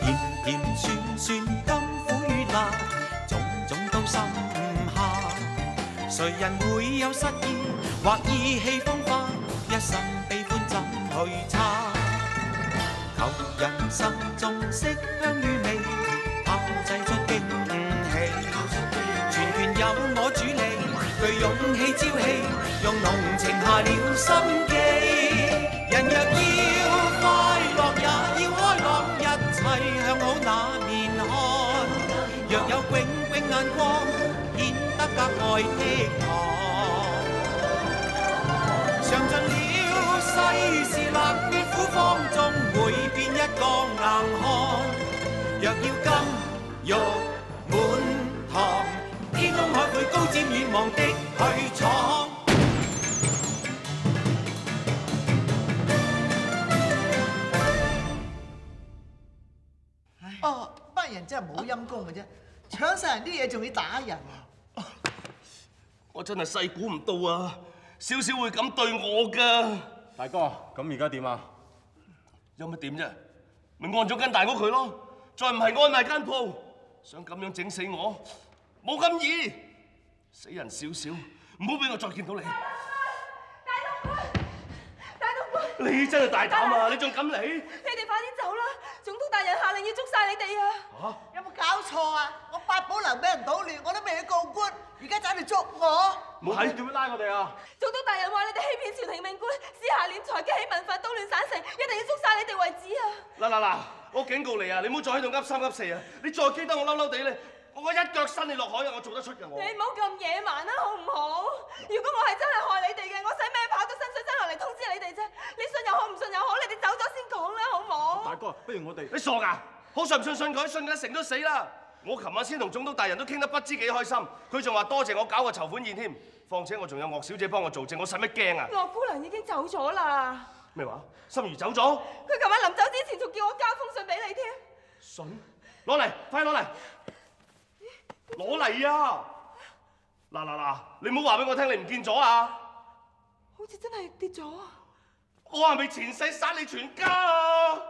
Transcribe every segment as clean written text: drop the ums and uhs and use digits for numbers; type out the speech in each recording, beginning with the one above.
甜甜酸酸甘苦與辣，種種都心下。誰人會有失意或意氣風發？一生悲歡怎去測？求人生中色香與味，炮製出驚喜。全權由我主理，具勇氣朝氣，用濃情下了心機。人若要快樂，也要開朗，一切向好那面看。若有炯炯眼光，顯得格外倜儻。嘗盡了世事冷暖苦況，終會變一個硬漢。若要金玉滿堂，天空海闊高瞻遠望的去闖。 哦，班人真係冇陰功嘅啫，搶晒人啲嘢仲要打人。 我真係細估唔到啊！少少會咁對我㗎。 大哥，咁而家點啊？ 有乜點啫？咪按咗間大屋佢咯，再唔係安埋間鋪。想咁樣整死我，冇咁易。死人少少，唔好俾我再見到你。 大東官，大東官， 你真係大膽啊！你仲敢嚟？ 你哋快啲走啦！總督大人下令要捉晒你哋啊！ 有冇搞錯啊？我八寶樓俾人搗亂，我都未去告官，而家走嚟捉我。 冇睇點樣拉我哋啊？ 總督大人話你哋欺騙朝廷命官，私下斂財，激起民憤，搗亂省城，一定要捉晒你哋為止啊！ 嗱，我警告你啊！你唔好再喺度噏三噏四啊！你再激得我嬲嬲地咧，我一腳伸你落海啊！我做得出㗎我。 你唔好咁野蠻啦，好唔好？如果我係真係害你哋嘅，我使咩跑到身水身汗嚟通知你哋啫？你信又好，唔信又好，你哋走咗先講啦，好唔好？ 大哥，不如我哋…… 你傻㗎？好信唔信信佢，信佢成都死啦！我琴晚先同總督大人都傾得不知幾開心，佢仲話多謝我搞個籌款宴添。況且我仲有岳小姐幫我做證，我使乜驚啊？ 岳姑娘已經走咗啦。 咩話？心如走咗？ 佢琴晚臨走之前仲叫我交封信俾你添。 信？攞嚟，快攞嚟！攞嚟啊！嗱，你唔好話俾我聽你唔見咗啊！ 好似真係跌咗啊！ 我係咪前世殺你全家啊？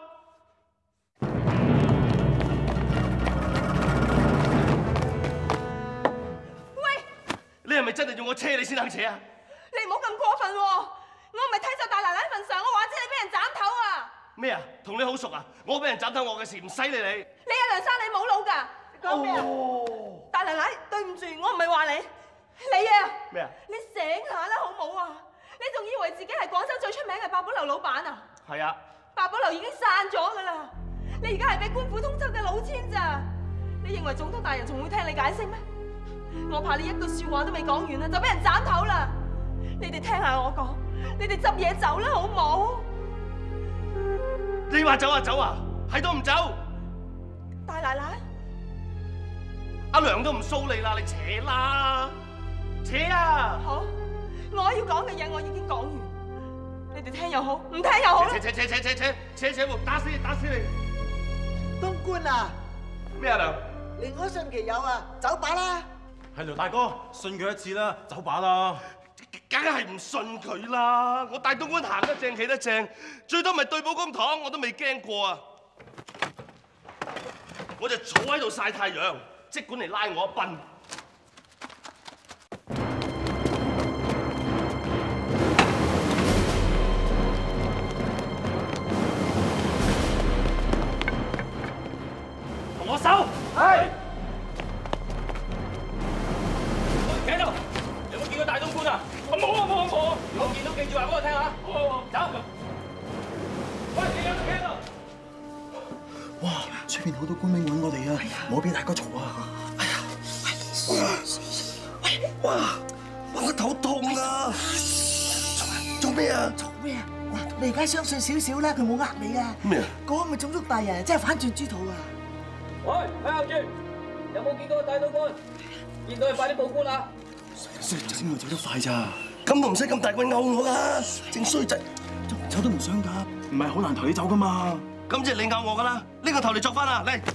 喂！ 你係咪真係要我車你先肯扯啊？ 你唔好咁過分喎！我唔係睇在大奶奶份上，我話知你俾人斬頭啊！ 咩啊？同你好熟啊？我俾人斬頭我嘅事唔使理你。 你阿梁生你冇腦㗎！你講咩啊？大奶奶，對唔住，我唔係話你。你啊！ 咩啊？ 你醒下啦，好冇啊？你仲以為自己係廣州最出名嘅八寶樓老闆啊？ 係啊。 八寶樓已經散咗㗎啦！你而家係俾官府通緝嘅老千咋？你認為總督大人仲會聽你解釋咩？我怕你一句説話都未講完啦，就俾人斬頭啦！你哋聽下我講，你哋執嘢走啦，好冇？ 你話走啊走啊，係都唔走！ 大奶奶， 阿娘都唔騷你啦，你扯啦，扯啊！ 好，我要講嘅嘢我已經講完，你哋聽又好，唔聽又好啦。扯，打死你！ 東官啊！ 咩啊娘？ 寧可信其有啊，走吧啦！ 係梁大哥，信佢一次啦，走把啦！ 梗係唔信佢啦！我大東官行得正企得正，最多咪對簿公堂，我都未驚過啊！我就坐喺度曬太陽，即管嚟拉我一棍。同我手！係。企喺度，有冇見過大東官啊？冇。如果見到記住話俾我聽嚇。好，走。喂，你有冇企喺度？ 哇！出邊好多官兵揾我哋啊，唔好俾大哥嘈啊！哎呀，喂，哇！我個頭痛啊！做咩啊？ 做咩啊？嗱，你而家相信少少啦，佢冇呃你啊！ 咩啊？ 嗰個咪總督大人，真係反轉豬肚啊！ 喂，睇下住，有冇見過大東官？見到佢快啲報官啦！ 衰仔我走得快咋？ 咁都唔使咁大棍毆我啦，正衰仔。 走都唔想㗎，唔係好難抬你走㗎嘛。 咁即係你毆我㗎啦，呢個頭嚟作翻啦，嚟。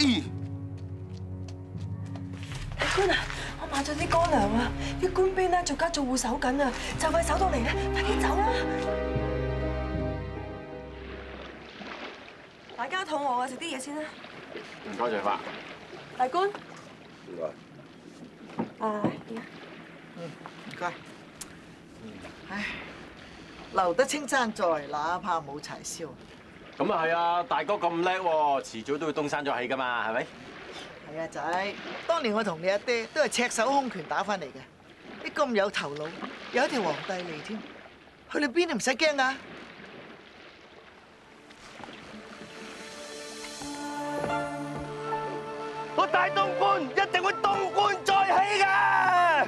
大官啊，我買咗啲乾糧啊，啲官兵咧逐家逐戶守緊啊，就快守到嚟啦，快啲走啦！ 大家肚餓啊，食啲嘢先啦。 唔該徐發。 大官。 唔該。 啊， 唔該。唉，留得青山在，哪怕冇柴燒。 咁啊係啊，大哥咁叻喎，遲早都會東山再起噶嘛，係咪？ 係啊，仔，當年我同你阿爹都係赤手空拳打翻嚟嘅。你咁有頭腦，有一條皇帝嚟添，去到邊都唔使驚噶。 我大東官一定會東官再起嘅。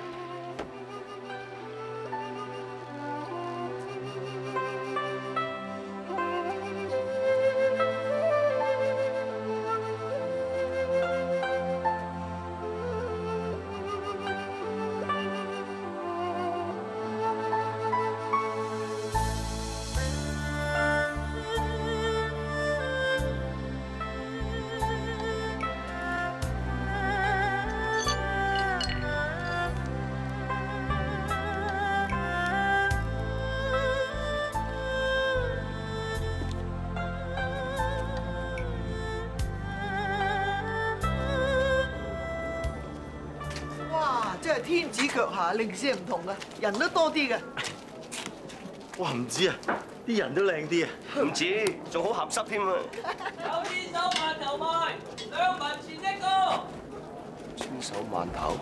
真係天子腳下，零舍唔同噶，人都多啲嘅。 哇，唔知啊，啲人都靚啲啊。 唔止，仲好鹹濕添啊！ 有千手饅頭賣，2文錢一個。 千手饅頭。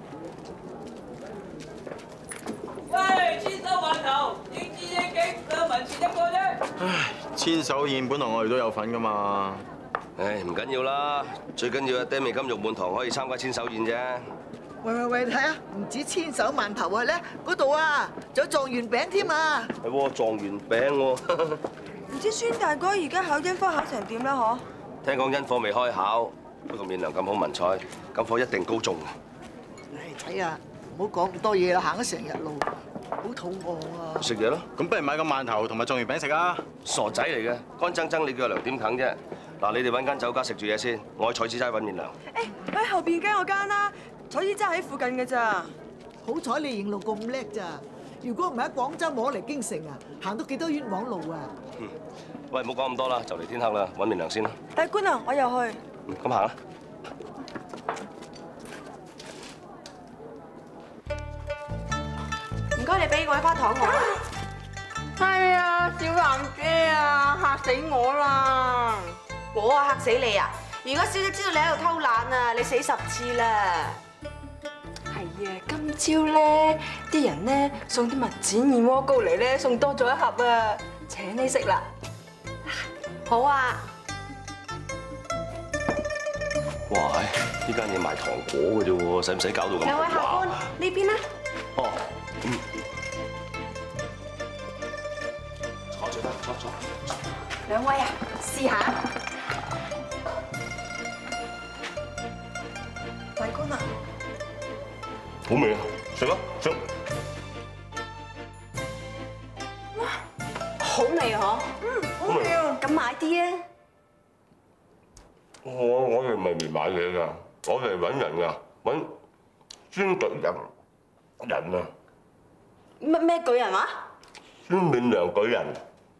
喂，千手饅頭，應知應景，2文錢一個啫。 唉，千手宴本來我哋都有份噶嘛。 唉，唔緊要啦，最緊要阿爹味金玉滿堂可以參加千手宴啫。 喂，你睇下，唔止千手饅頭啊，咧嗰度啊，仲有狀元餅添啊！ 係喎，狀元餅喎。 唔知孫大哥而家考英科考成點啦？嗬？ 聽講因科未開考，不過面良咁好文采，今科一定高中嘅。 唉，仔啊，唔好講咁多嘢啦，行咗成日路，好肚餓啊！ 食嘢咯。 咁不如買個饅頭同埋狀元餅食啊！ 傻仔嚟嘅，乾爭爭你叫阿娘點啃啫？嗱，你哋揾間酒家食住嘢先，我去彩子齋揾面良。 誒，喺後邊間我間啦，彩子齋喺附近嘅咋。 好彩你認路咁叻咋，如果唔係喺廣州摸嚟京城啊，行到幾多冤枉路啊！ 喂，唔好講咁多啦，就嚟天黑啦，揾面良先啦。 大官啊，我又去。 咁行啦。 唔該，你俾我一包糖我。係啊，小蘭姐啊，嚇死我啦！我啊嚇死你啊！如果小姐知道你喺度偷懶啊，你死10次啦！係啊，今朝咧啲人咧送啲蜜餞燕窩糕嚟咧，送多咗1盒啊，請你食啦！好啊！ 哇，呢間嘢賣糖果嘅啫喎，使唔使搞到咁？ 兩位下官，呢邊啦。 哦，坐得，坐。 兩位啊，試下。大官啊， 好味啊！食啊，食。 好味啊！嗬。好味啊！咁買啲啊！ 我哋唔係嚟買嘢㗎，我哋嚟揾人㗎，揾孫舉人啊！ 咩舉人話？ 孫面良舉人，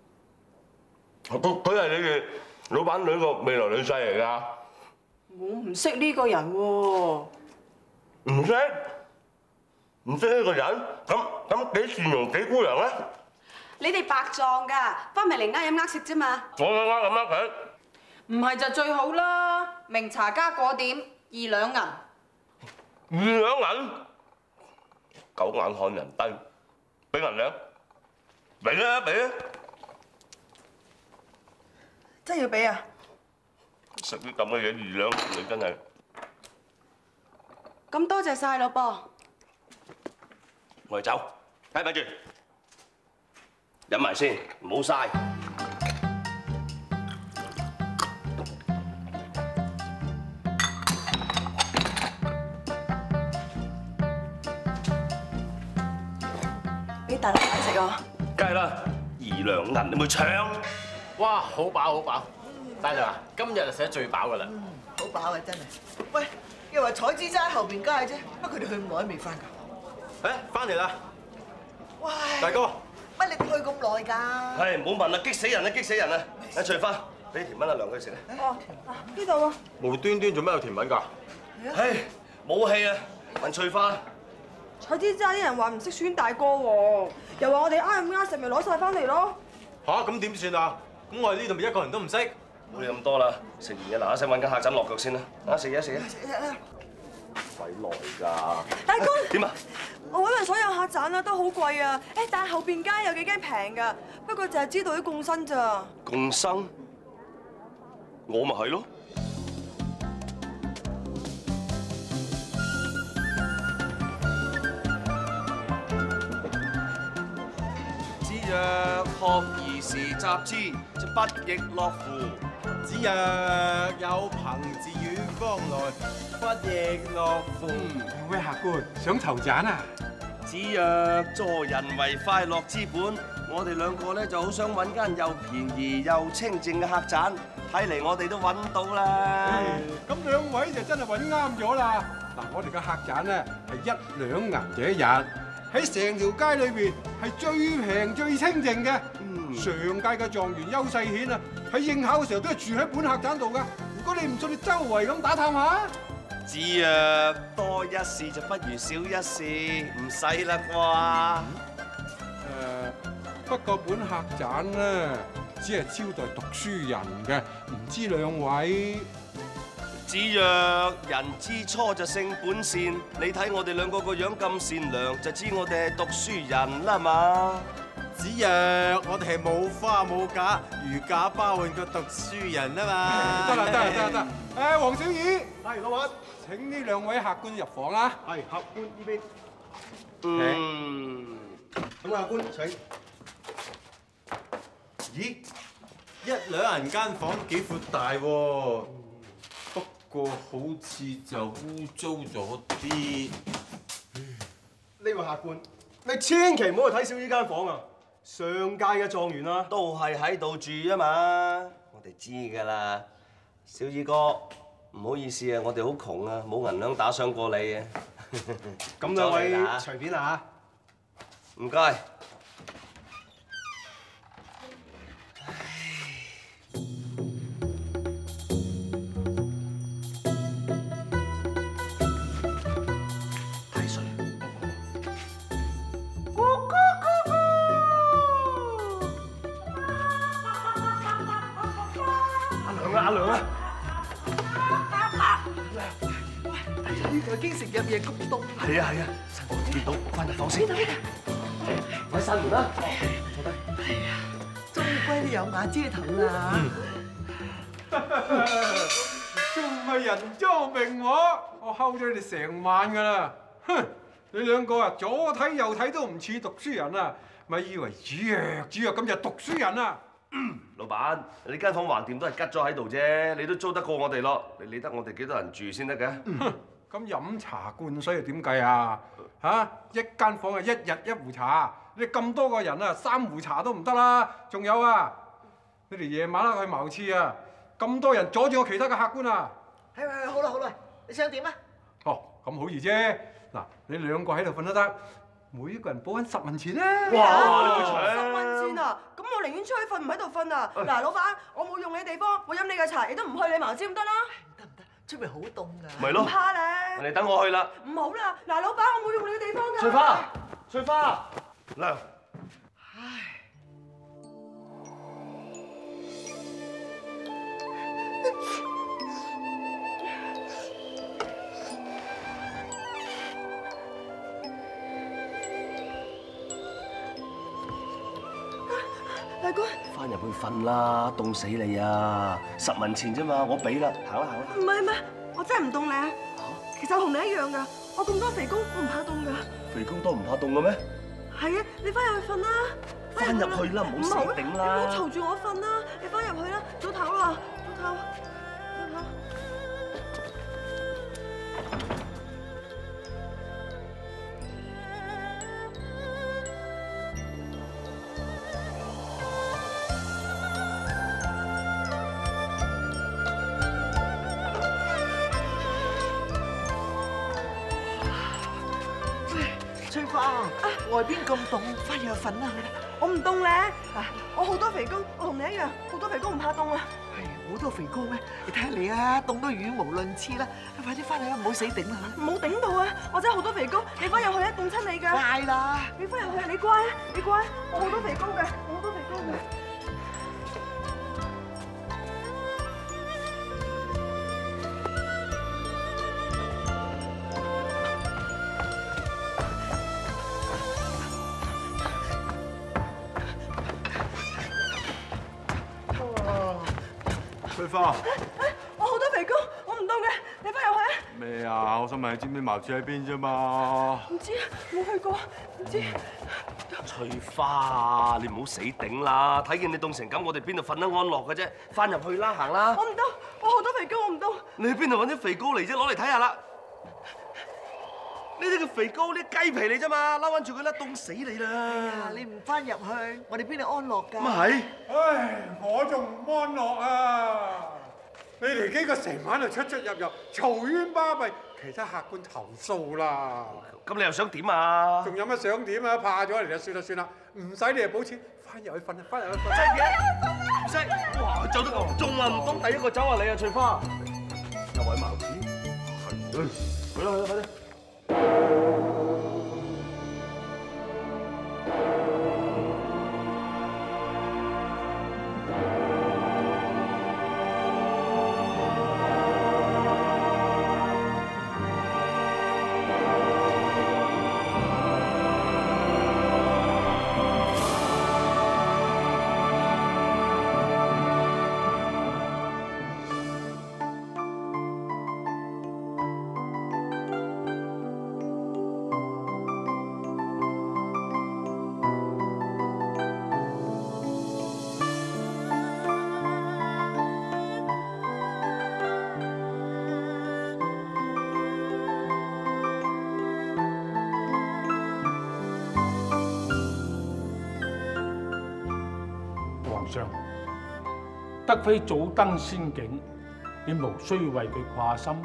佢係你哋老闆女個未來女婿嚟㗎。 我唔識呢個人喎。 唔識呢個人，咁幾善容幾姑娘咧？ 你哋白撞㗎，翻嚟嚟飲食啫嘛。 我啱佢。 唔係就最好啦，明茶加果點2兩銀。 2兩銀，狗眼看人低，俾銀兩，俾啊！ 真係要俾啊！ 食啲咁嘅嘢2兩銀，你真係。 咁多謝晒咯噃。 我哋走，咪住，飲埋先，唔好嘥。 俾大老闆食啊！ 梗係啦，2兩銀你咪搶。 哇，好飽好飽！大娘啊，今日就食得最飽㗎啦。 好飽啊，真係。喂，又話彩子齋喺後邊街啫，乜佢哋去咁耐都未翻㗎？ 誒，翻嚟啦！ 喂， 大哥， 乜你哋去咁耐㗎？ 係唔好問啦，激死人啦！阿翠花， 俾甜品阿娘佢食啊！ 哦，呢度啊。 無端端做咩有甜品㗎？ 唉，冇氣啊！問翠花。 彩之渣啲人話唔識選大哥喎，又話我哋啱唔啱食咪攞晒翻嚟咯。 吓，咁點算啊？咁我哋呢度咪一個人都唔識？ 冇理咁多啦，食完嘢嗱一聲揾間客棧落腳先啦。啊，食嘢食嘢。鬼來㗎！ 大哥， 點啊？ 我揾埋所有客棧啦，都好貴啊！誒，但係後邊街有幾間平㗎，不過就係知道啲共生咋。 共生？我咪係咯。子曰：學而時習之，就不亦樂乎？ 子曰：有朋自遠方來，不亦樂乎？ 兩位客官想籌盞啊？ 子曰：助人為快樂之本。我哋兩個咧就好想揾間又便宜又清靜嘅客棧，睇嚟我哋都揾到啦。 咁兩位就真係揾啱咗啦！嗱，我哋嘅客棧咧係1兩銀就一日，喺成條街裏邊係最平最清靜嘅。上屆嘅狀元邱世顯啊，喺應考嘅時候都係住喺本客棧度噶。如果你唔信，你周圍咁打探下。 子曰：多一事就不如少一事，唔使啦啩。 不過本客棧咧只係招待讀書人嘅，唔知兩位。 子曰：人之初就性本善，你睇我哋兩個個樣咁善良，就知我哋係讀書人啦嘛。 子曰：我哋係冇花冇假，如假包換個讀書人啊嘛。 得啦。誒，黃小二，係老闆，請呢兩位客官入房啦。 係客官呢邊。咁客官請。 咦，1兩銀間房幾闊大喎，不過好似就污糟咗啲。 呢位客官，你千祈唔好去睇小呢間房啊！上屆嘅狀元啊， 都係喺度住啊嘛，我哋知㗎啦。小二哥，唔好意思啊，我哋好窮啊，冇銀兩打賞過你啊。 咁兩位隨便啦嚇。 唔該。 阿娘啊！ 呢個經成日夜咁凍。 係啊，我見到，我翻入房先。快閂門啦！坐低。 係啊，終於歸你有瓦遮頭啦。 仲唔係人贓並獲？我睺咗你哋成晚㗎啦！哼，你兩個啊，左睇右睇都唔似讀書人啊，咪以為主弱咁就讀書人啊！ 老闆，你間房橫掂都係吉咗喺度啫，你都租得過我哋咯。你理得我哋幾多人住先得嘅？ 咁飲茶灌水又點計啊？嚇，一間房啊，1日1壺茶，你咁多個人啊，3壺茶都唔得啦。仲有啊，你哋夜晚黑去茅廁啊，咁多人阻住我其他嘅客官啊！ 係，好啦，你想點啊？ 哦，咁好易啫。嗱，你兩個喺度瞓都得。每一個人補緊10文錢咧！ 哇 ！10蚊錢啊！咁我寧願出去瞓，唔喺度瞓啊！嗱，老闆，我冇用你地方，我飲你嘅茶，亦都唔去你茅廁咁得啦。 得，出面好凍㗎。 咪咯。 唔怕咧。 你等我去啦。 唔好啦，嗱，老闆，我冇用你嘅地方㗎。 翠花，娘。 大哥， 翻入去瞓啦，凍死你啊！10文錢啫嘛，我俾啦，行啦。 唔係，我真係唔凍你啊！其實我同你一樣㗎，我咁多肥工，我唔怕凍㗎。 肥工都唔怕凍嘅咩？ 係啊，你翻入去瞓啦。 翻入去啦，唔好死頂啦！ 你唔好嘈住我瞓啦，你翻入去啦，早唞啦，早唞。 翠花，外邊咁凍，翻入去瞓啦。 我唔凍咧，我好多肥工，我同你一樣，好多肥工唔怕凍啊。 係好多肥膏咩？你睇下你啊，凍到語無倫次啦！快啲翻去啦，唔好死頂啦嚇！ 唔好頂到啊！我真係好多肥膏，你翻入去啊，凍親你㗎！ 快啦！ 你翻入去啊，你乖啊，你乖，我好多肥膏嘅，我好多肥膏嘅。 翠花， 我好多肥膏，我唔凍嘅，你翻入去啊！ 咩啊？我想問你知唔知茅廁喺邊啫嘛？ 唔知啊，冇去過，唔知。 翠花，你唔好死頂啦！睇見你凍成咁，我哋邊度瞓得安樂嘅啫？翻入去啦，行啦！ 我唔凍，我好多肥膏，我唔凍。 你去邊度揾啲肥膏嚟啫？攞嚟睇下啦！呢啲叫肥膏，呢啲雞皮嚟啫嘛，撈翻住佢啦，凍死你啦！ 啊！你唔翻入去，我哋邊度安樂㗎？ 咁係。 唉，我仲唔安樂啊！你哋幾個成晚就出入入，嘈冤巴閉，其他客官投訴啦。 咁你又想點啊？ 仲有乜想點啊？怕咗嚟就算啦算啦，唔使你嚟補錢，翻入去瞓啦，翻入去瞓。 真嘅？唔使，哇！走得咁中啊！唔通第一個走啊你啊，翠花？又位茅廁？係。去啦去啦快啲！ 德妃早登仙境，你無需為佢掛心。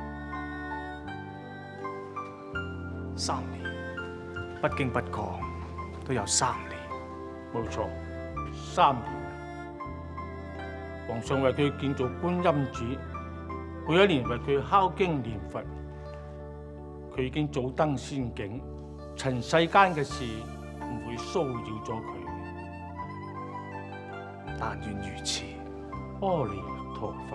3年，不經不覺都有3年。 冇錯，3年。皇上為佢建造觀音寺，每一年為佢敲經念佛。佢已經早登仙境，塵世間嘅事唔會騷擾咗佢。 但願如此。 阿彌陀佛。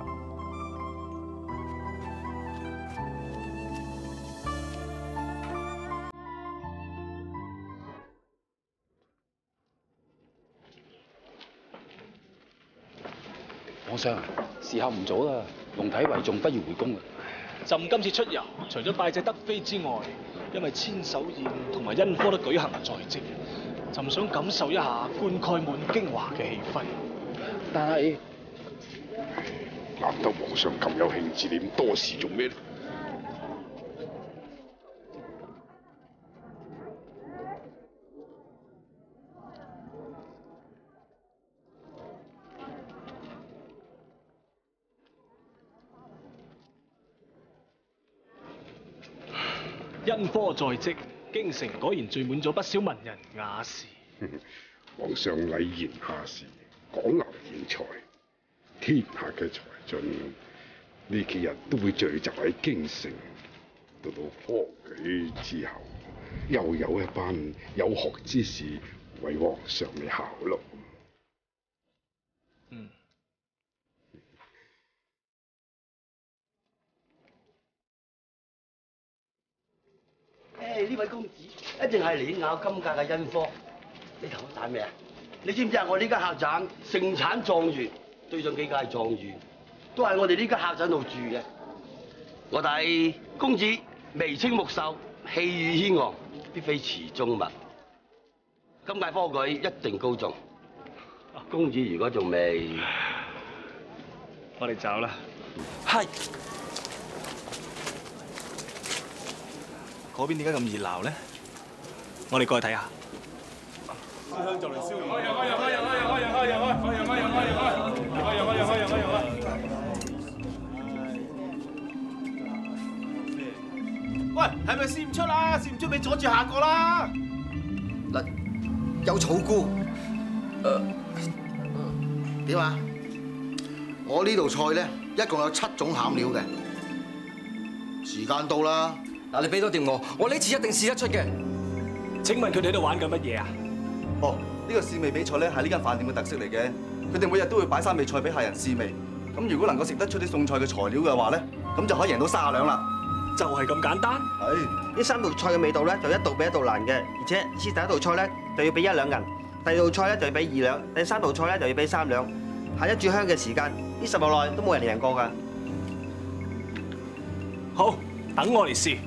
皇上，時候唔早啦，龍體為重，不如回宮啦。 朕今次出遊，除咗拜祭德妃之外，因為千手宴同埋恩科都舉行在即，朕想感受一下冠蓋滿京華嘅氣氛。 但係， 難得皇上咁有興致，你咁多事做咩咧？ 恩科在即，京城果然聚滿咗不少文人雅士。 皇上禮賢下士，廣納賢才，天下嘅才俊呢幾日都會聚集喺京城。到科舉之後，又有一班有學之士為皇上嚟效勞。 呢位公子一定係嚟咬今屆嘅恩科。你頭我打咩啊？你知唔知啊？我呢間客棧盛產狀元，對上幾屆狀元都係我哋呢間客棧度住嘅。我睇公子眉清目秀，氣宇軒昂，必非池中物。今屆科舉一定高中。公子如果仲未， 我哋走啦。 係。 嗰邊點解咁熱鬧咧？我哋過去睇下。 燒香就嚟燒完。 喂，係咪試唔出啦？試唔出咪阻住下個啦！ 嗱，有草菇。點啊？ 我呢道菜咧一共有7種餡料嘅。時間到啦！ 嗱，你俾多掂我呢次一定試得出嘅。 請問佢哋喺度玩緊乜嘢啊？ 哦，呢個試味比賽咧係呢間飯店嘅特色嚟嘅。佢哋每日都會擺3味菜俾客人試味。咁如果能夠食得出啲餸菜嘅材料嘅話咧，咁就可以贏到30兩啦。 就係咁簡單。 係。 呢3道菜嘅味道咧就一道比一道難嘅，而且試第一道菜咧就要俾1兩銀，第2道菜咧就要俾2兩，第3道菜咧就要俾3兩。下一炷香嘅時間，呢10日內都冇人贏過㗎。 好，等我嚟試。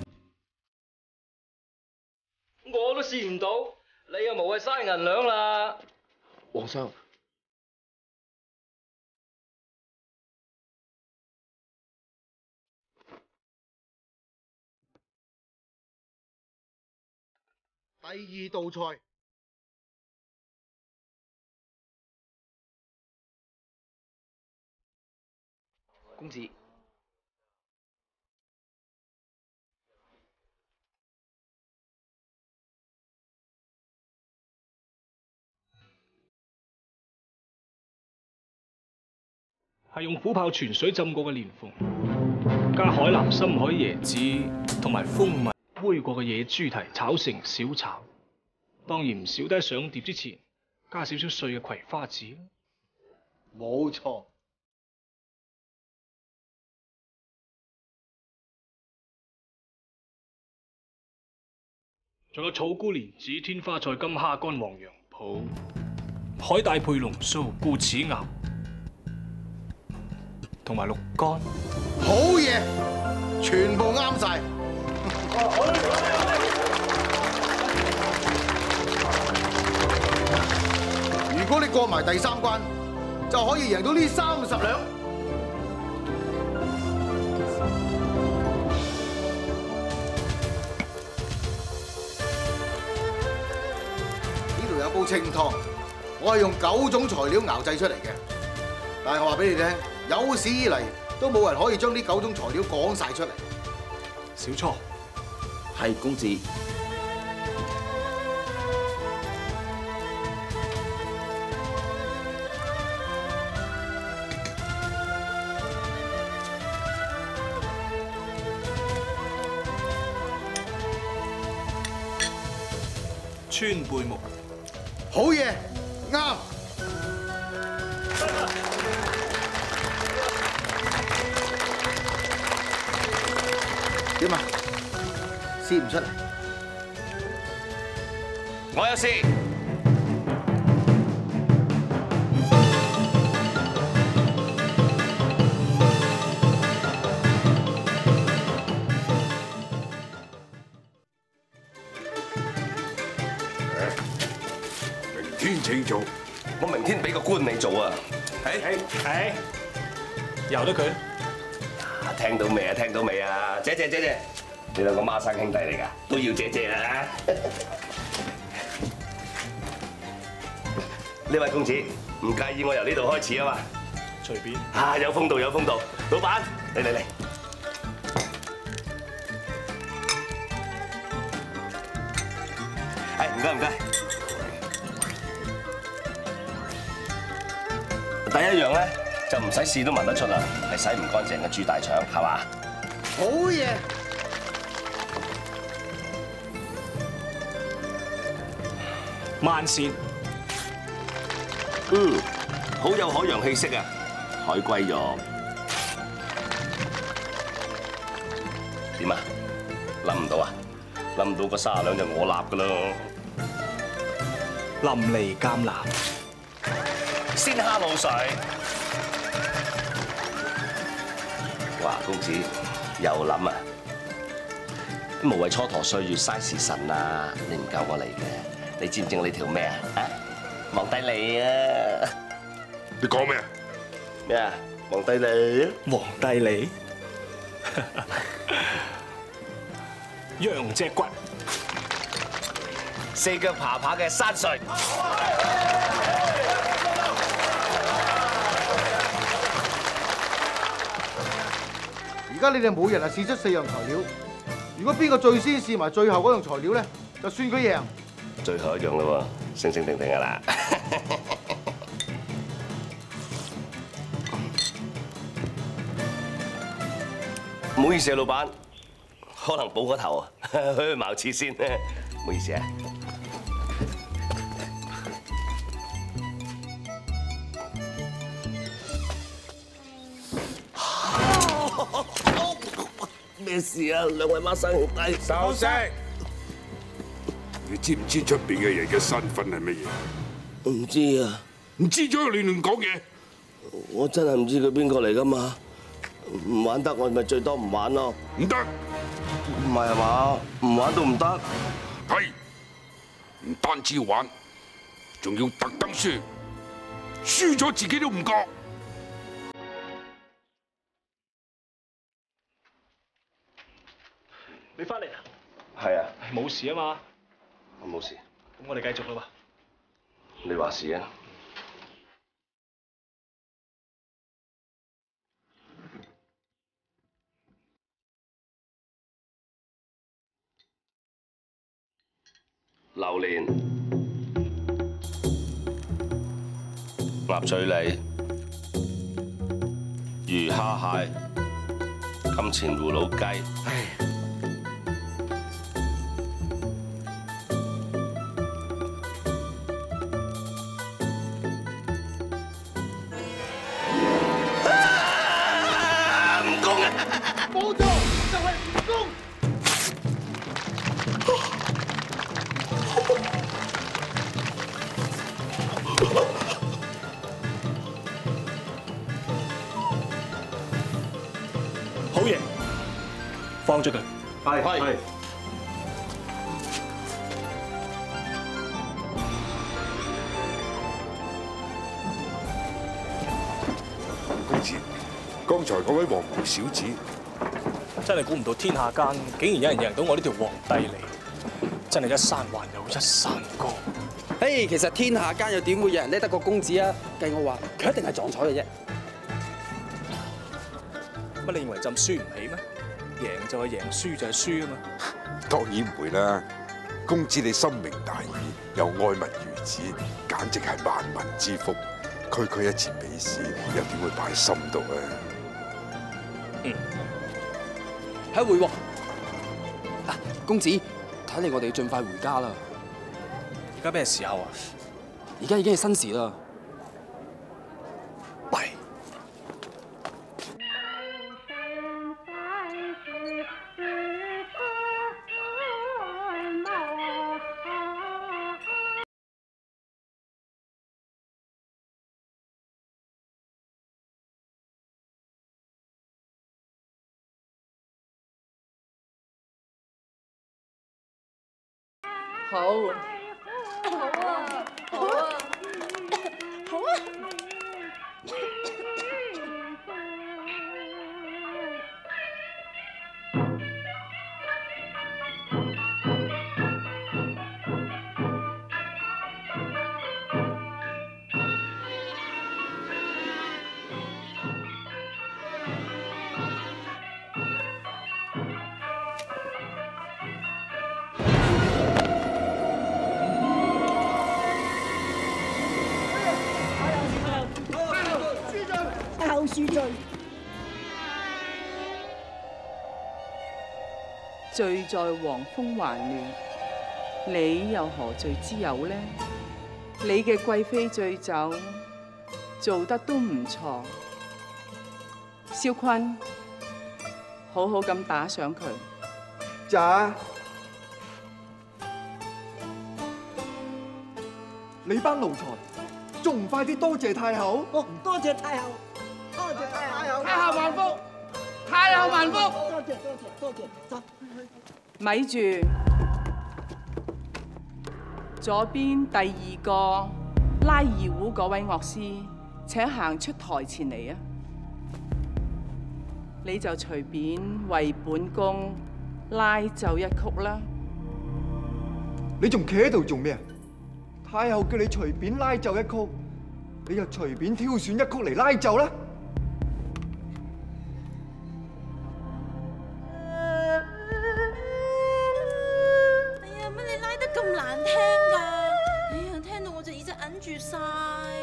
我都試唔到，你又無謂嘥銀兩啦。 皇上， 第2道菜。 公子。 係用虎豹泉水浸過嘅蓮鳳，加海南深海椰子同埋蜂蜜煨過嘅野豬蹄炒成小炒。當然唔少得喺上碟之前加少少碎嘅葵花籽。 冇錯。 仲有草菇蓮子、天花菜、金蝦乾、黃楊抱、海帶配龍鬚、顧齒鴨。同埋6乾， 好嘢，全部啱晒。如果你過埋第3關，就可以贏到呢30兩。呢度有煲清湯，我係用9種材料熬製出嚟嘅，但係我話俾你聽。有史以嚟都冇人可以將呢9種材料講晒出嚟。 小初， 係公子。 川貝木， 好嘢，啱。點啊？試唔出嚟？ 我有試。 明天請做。 我明天俾個官你做啊！ 係，由得佢。 聽到未啊？聽到未啊？姐，你兩個孖生兄弟嚟㗎，都要姐啦。呢位公子唔介意我由呢度開始啊嘛？ 隨便。 有風度有風度，老闆嚟。唔該。第一樣咧就唔使試都聞得出啦，係洗唔乾淨嘅豬大腸，係嘛？ 好嘢！ 慢線， 好有海洋氣息啊！海龜肉點啊？諗唔到啊？諗唔到個30兩就我立㗎咯！ 淋漓橄欖， 鮮蝦滷水。哇，公子又諗啊！無謂蹉跎歲月嘥時辰啊！你唔夠我嚟嘅，你知唔知我呢條咩啊？皇帝利啊！ 你講咩啊？ 咩啊？皇帝利啊！ 皇帝利，羊脊骨， 4腳爬爬嘅山水。 而家你哋每人係試出4樣材料，如果邊個最先試埋最後嗰樣材料咧，就算佢贏。 最後一樣啦喎，醒醒定定㗎啦。 唔好意思啊，老闆，可能補個頭啊，去茅廁先，唔好意思啊。咩事啊？兩位孖生兄弟， 收聲！你知唔知出邊嘅人嘅身份係乜嘢？ 唔知啊。 唔知咗你亂講嘢。 我真係唔知佢邊個嚟噶嘛，唔玩得我咪最多唔玩咯。 唔得， 唔係嘛？唔玩都唔得。 係，唔單止要玩，仲要特登輸，輸咗自己都唔覺。 你翻嚟啦？ 係啊。 冇事啊嘛？ 我冇事。 咁我哋繼續啦喎。你話事啊？榴蓮、鴨嘴梨、魚蝦蟹、金錢葫蘆雞。唔公啊！ 冇錯，就係唔公。 好嘢，放咗佢。 係。 公子，剛才嗰位黃毛小子， 真係估唔到天下間竟然有人贏到我呢條皇帝嚟，真係一山還有一山高。 嘿，其實天下間又點會有人叻得過公子啊？計我話，佢一定係撞彩嘅啫。 乜你認為朕輸唔起咩？贏就係贏，輸就係輸啊嘛。 當然唔會啦。公子你深明大義，又愛民如子，簡直係萬民之福。區區一次比試，又點會擺喺心度啊？ 係回喎。嗱，公子，睇嚟我哋要盡快回家啦。 而家咩時候啊？ 而家已經係申時啦。 弊。 好。好啊！好啊！好啊！ 後恕罪， 罪在黃蜂還亂，你又何罪之有呢？你嘅貴妃醉酒做得都唔錯，蕭坤，好好咁打賞佢。 咋？你班奴才，仲唔快啲多謝太后？ 哦，多謝太后，多謝太后， 太后萬福，太后萬福。 多謝多謝多謝，走。 咪住，左邊第二個拉二胡嗰位樂師，請行出台前嚟啊！你就隨便為本宮拉奏一曲啦。 你仲企喺度做咩啊？太后叫你隨便拉奏一曲，你就隨便挑選一曲嚟拉奏啦。 咁難聽㗎！哎呀，聽到我隻耳仔揞住晒。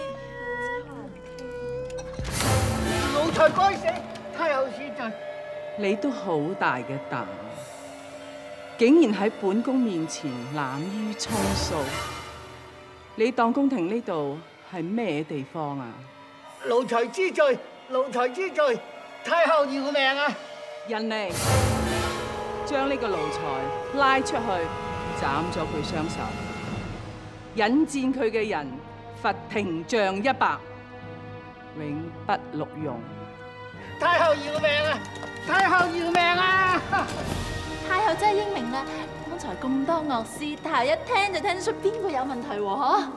奴才該死，太后恕罪。 你都好大嘅膽，竟然喺本宮面前濫竽充數。你當宮廷呢度係咩地方啊？ 奴才知罪，奴才知罪，太后饒命啊！ 人嚟，將呢個奴才拉出去，斬咗佢雙手，引薦佢嘅人罰廷杖100，永不錄用。 太后饒命啊！太後饒命啊！ 太后真係英明啦！剛才咁多樂師，太后一聽就聽得出邊個有問題喎，嗬？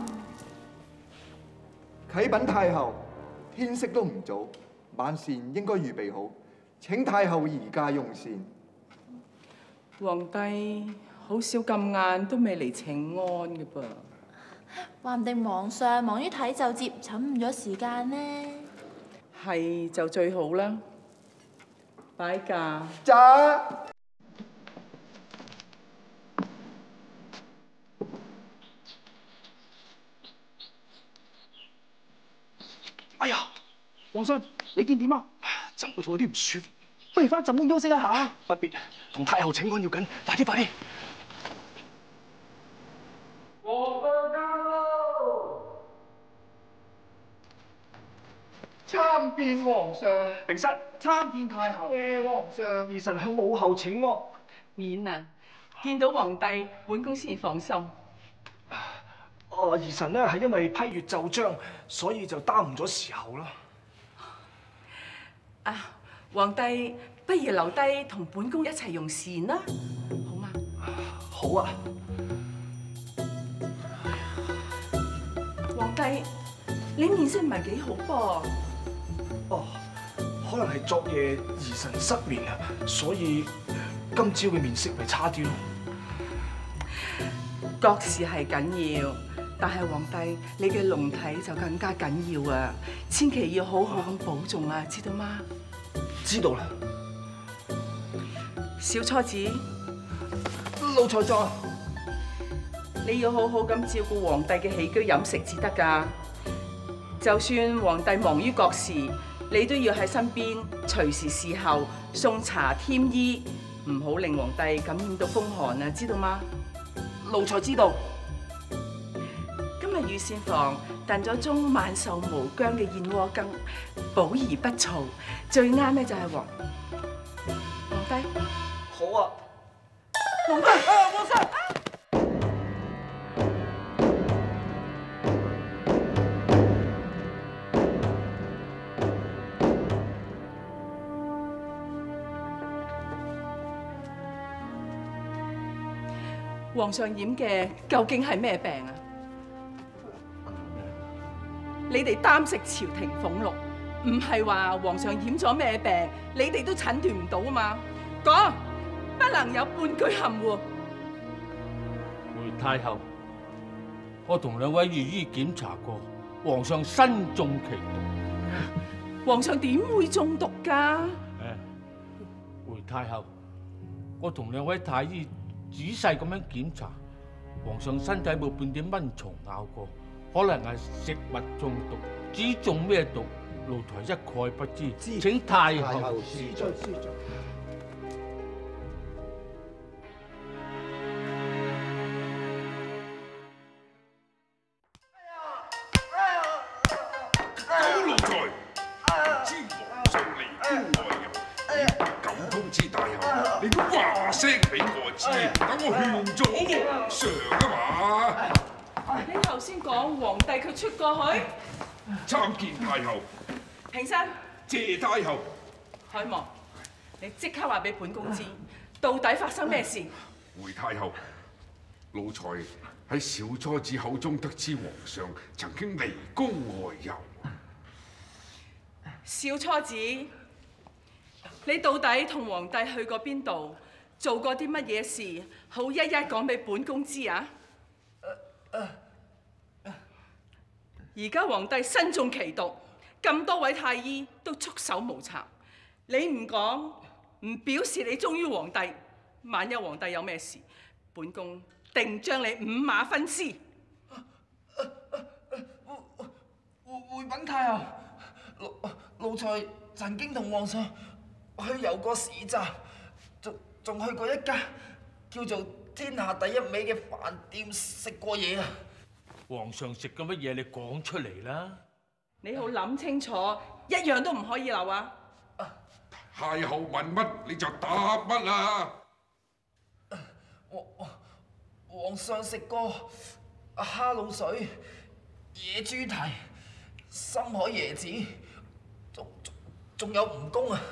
啟稟太后，天色都唔早，晚膳應該預備好，請太后移駕用膳。 皇帝好少咁晏都未嚟請安嘅噃。 話唔定皇上忙於睇奏摺，耽誤咗時間呢。 係就最好啦。擺駕。 喳。 哎呀，皇上，你見點啊？朕個肚有啲唔舒服， 不如翻朕宮休息一下。 不必，同太后請安要緊，快啲快啲！ 皇上駕到！參見皇上。 平身。 參見太后。皇上。 兒臣向母后請安。 免啊！見到皇帝，本宮先放心。 兒臣呢係因為批閱奏章，所以就耽誤咗時候啦。 啊，皇帝不如留低同本宮一齊用膳啦，好嗎？ 好啊。 皇帝，你面色唔係幾好噃。 哦，可能係昨夜兒臣失眠啊，所以今朝嘅面色咪差啲咯。 國事係緊要。但係皇帝，你嘅龍體就更加緊要啊！千祈要好好咁保重啊，知道嗎？ 知道啦。 小初子， 奴才在。 你要好好咁照顧皇帝嘅起居飲食至得㗎。就算皇帝忙於國事，你都要喺身邊隨時侍候、送茶添衣，唔好令皇帝感染到風寒啊！知道嗎？ 奴才知道。 今日御膳房燉咗盅萬壽無疆嘅燕窩羹，補而不燥，最啱咧就係皇帝。 好啊， 皇帝， 皇上。 皇上染嘅究竟係咩病啊？你哋擔食朝廷俸祿，唔係話皇上染咗咩病，你哋都診斷唔到啊嘛？講，不能有半句含糊。 回太后，我同兩位御醫檢查過，皇上身中奇毒。 皇上點會中毒㗎？ 回太后，我同兩位太醫仔細咁樣檢查，皇上身體冇半點蚊蟲咬過。可能係食物中毒，至於中咩毒，奴才一概不知。請太后恕罪。 狗奴才，知皇上離宮外遊，你不敢通知太后，你都話聲俾我知，等我勸咗皇上啊嘛。 你頭先講皇帝佢出過去， 參見太后。 平身。 謝太后。 海望，你即刻話俾本宮知，到底發生咩事？ 回太后，奴才喺小初子口中得知皇上曾經離宮外遊。 小初子，你到底同皇帝去過邊度，做過啲乜嘢事，好一一講俾本宮知啊！而家皇帝身中奇毒，咁多位太醫都束手無策，你唔講，唔表示你忠於皇帝。萬一皇帝有咩事，本宮定將你五馬分屍。 回稟太后，奴才曾經同皇上去遊過市集，仲去過一間叫做天下第一美嘅飯店食過嘢啊！ 皇上食嘅乜嘢？你講出嚟啦！ 你好諗清楚，一樣都唔可以漏啊！ 太后問乜你就答乜啦！ 皇上食過蝦滷水、野豬蹄、深海椰子，仲有蜈蚣啊！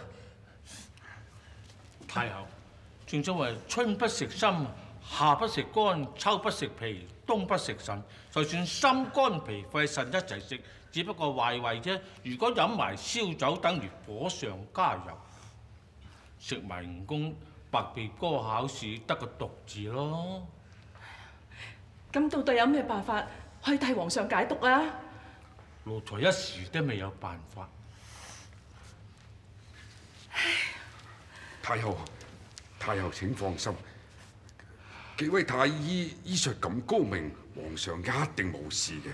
太后，正所謂春不食心，夏不食肝，秋不食皮，冬不食腎。就算心肝脾肺腎一齊食，只不過壞胃啫。如果飲埋燒酒，等於火上加油。食埋蜈蚣，白鼻哥考試得個毒字咯。 咁到底有咩辦法可以替皇上解毒啊？ 奴才一時都未有辦法。 太后，太后請放心，幾位太醫醫術咁高明，皇上一定冇事嘅。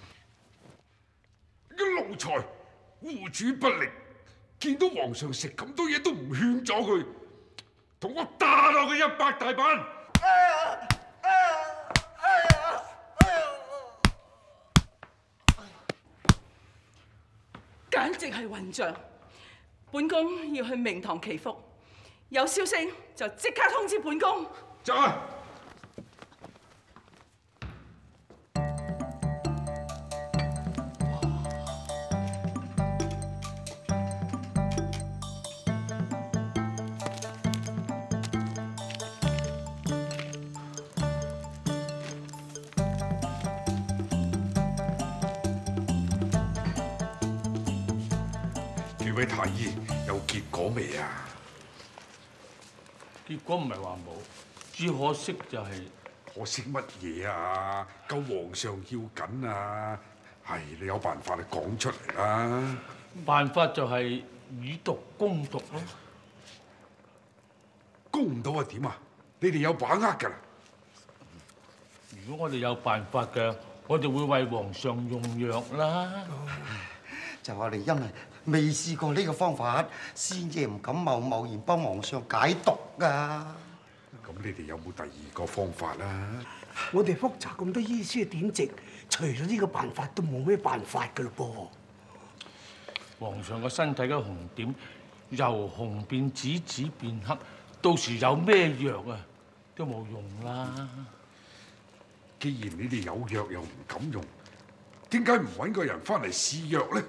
奴才護主不力，見到皇上食咁多嘢都唔勸咗佢，同我打落佢100大板！ 簡直係混帳！本宮要去明堂祈福，有消息就即刻通知本宮。 走啊！幾位太醫有結果未啊？ 結果唔係話冇，只可惜就係可惜乜嘢啊？救皇上要緊啊！係你有辦法，你講出嚟啦！ 辦法就係以毒攻毒咯。 攻唔到啊點啊？你哋有把握㗎啦！ 如果我哋有辦法嘅，我哋會為皇上用藥啦。 就我哋因為未試過呢個方法，先至唔敢貿然幫皇上解毒㗎。 咁你哋有冇第二個方法啦？ 我哋複雜咁多醫書典籍，除咗呢個辦法都冇咩辦法㗎咯噃。 皇上個身體嘅紅點由紅變紫，紫變黑，到時有咩藥啊都冇用啦。 既然你哋有藥又唔敢用，點解唔揾個人翻嚟試藥咧？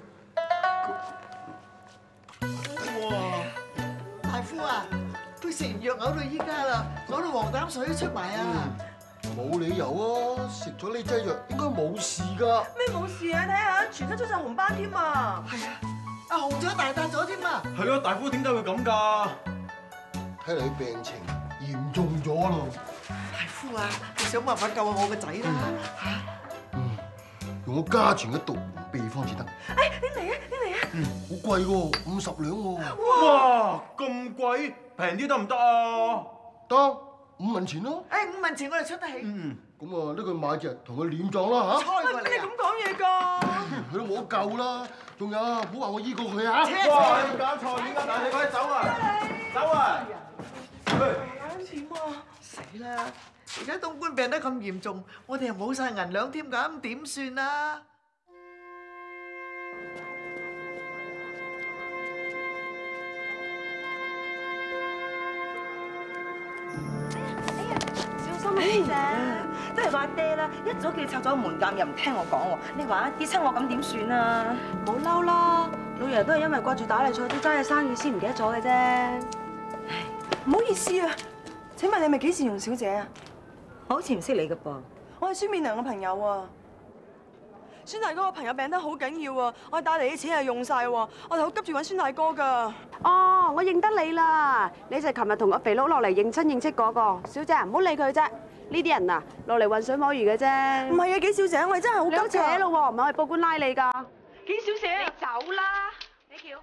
哇！大夫啊，佢食完藥嘔到依家啦，嘔到黃膽水都出埋啊！ 冇理由啊！食咗呢劑藥應該冇事㗎。 咩冇事啊？睇下全身出晒紅斑添啊！ 係啊，啊紅咗大笪咗添啊！ 係咯，大夫點解會咁㗎？ 睇嚟佢病情嚴重咗咯。 大夫啊，你想辦法救下我個仔啦嚇！ 用我家傳嘅毒秘方至得。 哎，你嚟啊！你嚟啊！ 好貴喎，50兩喎。 哇！咁貴，平啲得唔得啊？ 得，5文錢咯。 誒，5文錢我哋出得起。 咁啊，呢個買隻同佢殮葬啦嚇。 猜過你咁講嘢㗎？ 佢都冇得救啦。仲有啊，唔好話我醫過佢啊！ 哇！你搞錯，點解？你快啲走啊！走啊！ 錢喎！死啦！而家東官病得咁嚴重，我哋又冇晒銀兩添㗎，咁點算啊？ 小心啊，小姐！都係話爹啦，一早叫你拆咗門檻，又唔聽我講喎。你話跌親我咁點算啊？唔好嬲啦，老爺都係因為掛住打嚟菜啲齋嘅生意先唔記得咗嘅啫。唉，唔好意思啊，請問你係咪幾時容小姐啊？我好似唔識你嘅噃。我係孫勉娘嘅朋友啊。孫大哥個朋友病得好緊要啊，我帶嚟啲錢係用晒喎，我哋好急住揾孫大哥㗎。 哦，我認得你啦，你就係琴日同阿肥佬落嚟認親認戚嗰個。小姐，唔好理佢啫。呢啲人啊，落嚟混水摸魚嘅啫。唔係啊，紀小姐，我哋真係好急㗎。扯咯喎，唔係我哋報官拉你㗎。 紀小姐， 你走啦，你叫。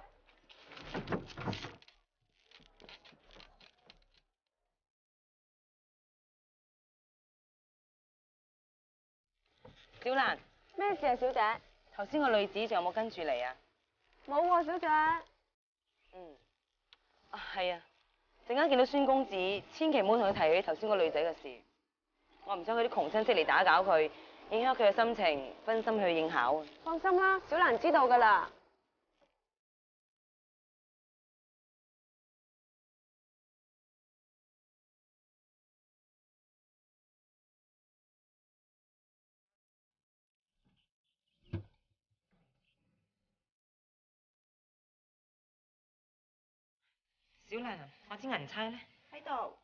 小蘭，咩事啊，小姐？頭先個女子仲有冇跟住嚟啊？ 冇喎，小姐。 係啊，陣間見到孫公子，千祈唔好同佢提起頭先個女仔嘅事。我唔想佢啲窮親戚嚟打攪佢，影響佢嘅心情，分心去應考啊！ 放心啦，小蘭知道㗎啦。 小蘭，我支銀釵咧喺度。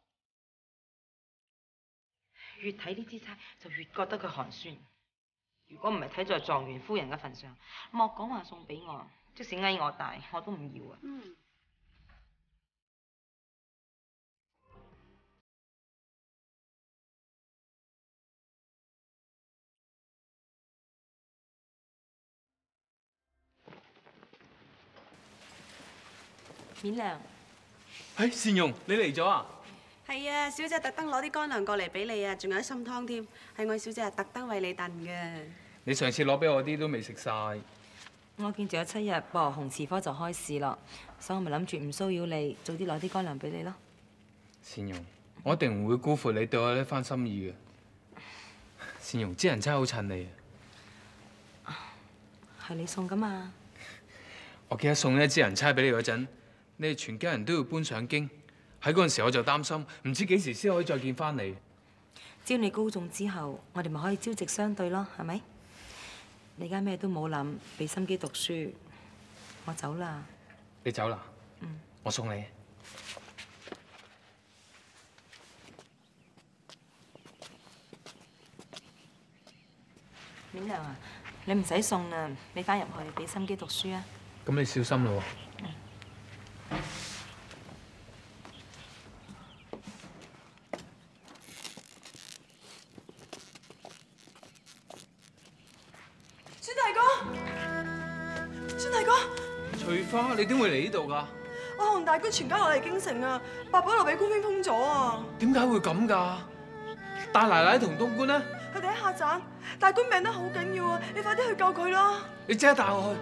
越睇呢支釵就越覺得佢寒酸。如果唔係睇在狀元夫人嘅份上，莫講話送俾我，即使呓我大，我都唔要啊！勉良。 善容，你嚟咗啊？ 係啊，小姐特登攞啲乾糧過嚟俾你啊，仲有啲參湯添，係我小姐特登為你燉嘅。 你上次攞俾我啲都未食晒。 我見仲有7日，噃紅詞科就開試咯，所以我咪諗住唔騷擾你，早啲攞啲乾糧俾你咯。 善容，我一定唔會辜負你對我呢番心意嘅。善容，支銀釵好襯你啊！ 係你送噶嘛？ 我記得送一支銀釵俾你嗰陣，你哋全家人都要搬上京。喺嗰陣時我就擔心，唔知幾時先可以再見翻你。 只要你高中之後，我哋咪可以朝夕相對咯，係咪？你而家咩都冇諗，俾心機讀書。我走啦。 你走啦？我送你。 勉良啊，你唔使送啦，你翻入去俾心機讀書啊。 咁你小心咯。 孫大哥， 翠花，你點會嚟呢度㗎？ 我同大官全家落嚟京城啊，八寶樓俾官兵封咗啊！ 點解會咁㗎？大奶奶同東官呢？ 佢哋喺客棧，大官病得好緊要啊！你快啲去救佢啦！ 你即刻帶我去。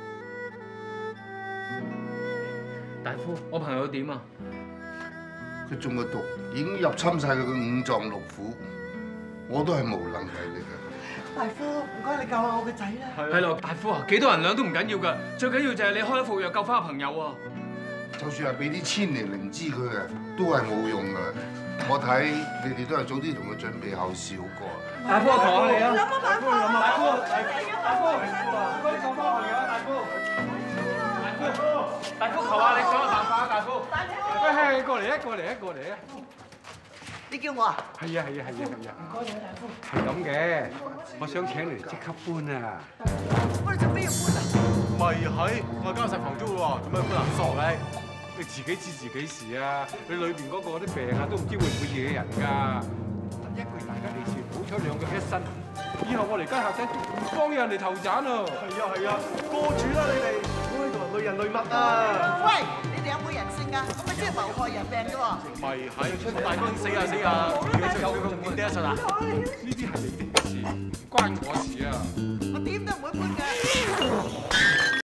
大夫，我朋友點啊？ 佢中咗毒，已經入侵晒佢嘅五臟六腑，我都係無能為力嘅。 大夫，唔該你救下我個仔啦。 係咯，大夫啊，幾多銀兩都唔緊要㗎，最緊要就係你開一副藥救翻個朋友啊！ 就算係俾啲千年靈芝佢嘅，都係冇用㗎。我睇你哋都係早啲同佢準備後事好過。 大夫，我求下你啊！ 諗下辦法啊！ 大夫，唔該你救翻我朋友啊！大夫，求下你想個辦法啊！大夫，喂，過嚟啊！過嚟啊！過嚟啊！ 你叫我啊？ 係啊！唔該你啊，大夫。係咁嘅，我想請你即刻搬啊！ 我哋做咩要搬啊？ 咪係，我交晒房租喎，做咩搬啊？傻嘅，你自己知自己事啊！你裏邊嗰個啲病啊，都唔知會唔會惹人㗎。 一個大家利是，好彩兩個一身。以後我嚟間客仔唔幫人哋頭斬啊！ 係啊，過住啦你哋，我喺度累人累物啊！ 喂，你哋有冇人性㗎？咁咪即係謀害人命㗎喎！ 咪係，大軍死啊！自己救佢唔見得一實啊！ 呢啲係你哋嘅事，唔關我事啊！